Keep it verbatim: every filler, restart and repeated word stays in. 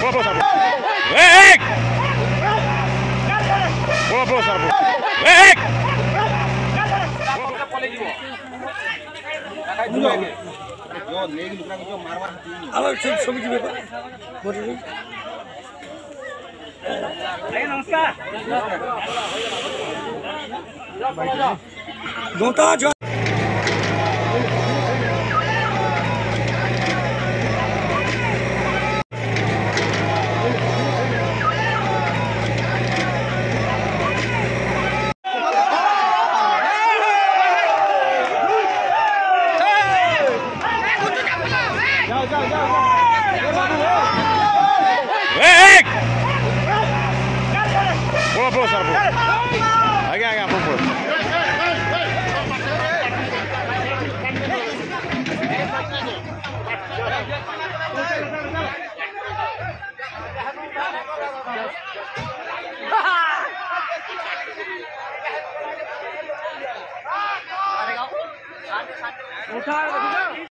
Bola, bola, Sarbo. Ei! Bola, bola, Sarbo. Ei! আবার ছবি দিবে নমস্কার দোতা Bola, bola, Sarbo. Aquí, aquí, por favor. উঠা